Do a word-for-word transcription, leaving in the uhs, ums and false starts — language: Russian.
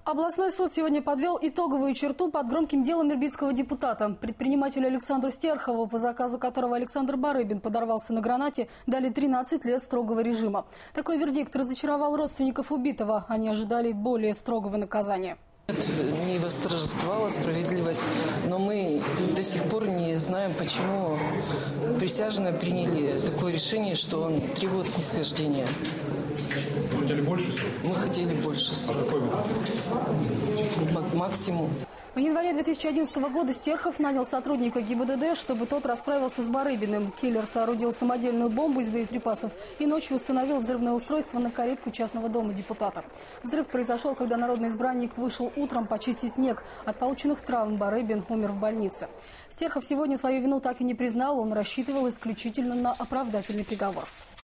Областной суд сегодня подвел итоговую черту под громким делом ирбитского депутата. Предпринимателю Александру Стерхову, по заказу которого Александр Барыбин подорвался на гранате, дали тринадцать лет строгого режима. Такой вердикт разочаровал родственников убитого. Они ожидали более строгого наказания. Не восторжествовала справедливость, но мы до сих пор не знаем, почему присяжные приняли такое решение, что он требует снисхождения. Вы хотели больше срок? Мы хотели больше срок. А какой вы? Максимум. В январе две тысячи одиннадцатого года Стерхов нанял сотрудника ГИБДД, чтобы тот расправился с Барыбиным. Киллер соорудил самодельную бомбу из боеприпасов и ночью установил взрывное устройство на калитку частного дома депутата. Взрыв произошел, когда народный избранник вышел утром почистить снег. От полученных травм Барыбин умер в больнице. Стерхов сегодня свою вину так и не признал. Он рассчитывал исключительно на оправдательный приговор.